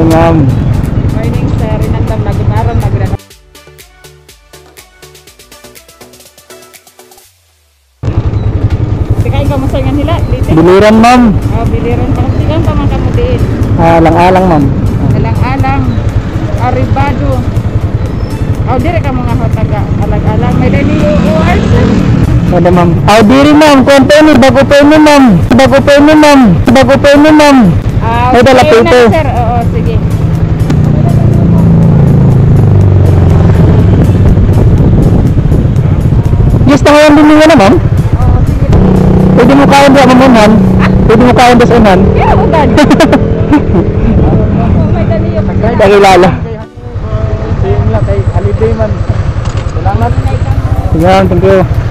morning, ma'am. Morning, sir. Inandam na gumaran na gano'n. Sikain ka mo sa nga nila, litin. Biliran, ma'am. Oh, biliran pa. Sigang pa man ka mo diin. Alang-alang, ma'am. Alang-alang. Aribado. Oh, dire ka mga hotaga. Alang-alang. May dali UR, sir. Ada, ma'am. Diri, ma'am. Konto ni, bago pa ni, ma'am. Bago pa ni, ma'am. Bago pa ni, ma'am. May dala po okay ito. na, sir. Oo, sige. Yes, tangayan din nyo na, ma'am. Oo, sige. Pwede mo kain ba, mamunan? Pwede mo kain ba sa unan? Yeah, ugan. Oh, may dali yung Nakilala. Yung lang kay Holiday man. Salamat. Yan, thank you.